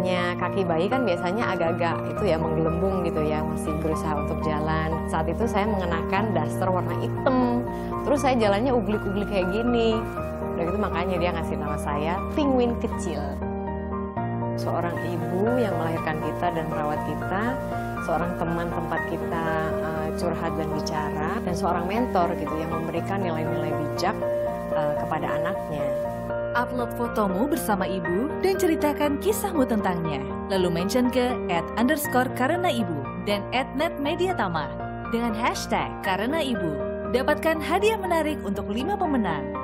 namanya kaki bayi kan biasanya agak-agak itu ya menggelembung gitu ya, masih berusaha untuk jalan. Saat itu saya mengenakan daster warna hitam, terus saya jalannya uglik-uglik kayak gini. Udah gitu makanya dia ngasih nama saya Penguin Kecil. Seorang ibu yang melahirkan kita dan merawat kita, seorang teman tempat kita curhat dan bicara, dan seorang mentor gitu yang memberikan nilai-nilai bijak kepada anaknya. Upload fotomu bersama ibu dan ceritakan kisahmu tentangnya. Lalu mention ke @_karenaibu dan @netmediatama dengan hashtag Karena Ibu. Dapatkan hadiah menarik untuk 5 pemenang.